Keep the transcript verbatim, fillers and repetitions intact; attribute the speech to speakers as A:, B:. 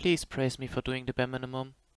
A: Please praise me for doing the bare minimum.